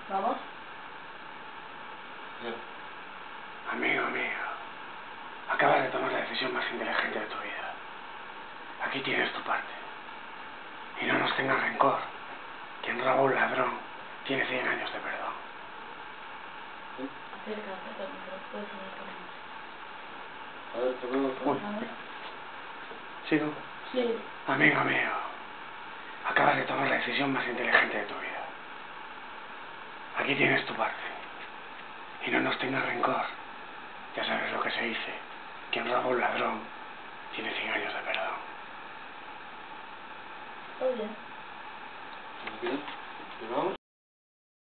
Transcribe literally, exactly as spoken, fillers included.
¿Vamos? Ya. Amigo mío, acabas de tomar la decisión más inteligente de tu vida. Aquí tienes tu parte. Y no nos tengas rencor. Quien roba a un ladrón tiene cien años de perdón. Acércate al micro, puedes seguir con A ver, te veo. Uy, espera. ¿Sigo? Sí. Amigo mío, acabas de tomar la decisión más inteligente de tu vida. Aquí tienes tu parte. Y no nos tengas rencor. Ya sabes lo que se dice. Quien roba a un ladrón tiene cien años de perdón. Todo bien. ¿Bien? ¿Llegamos?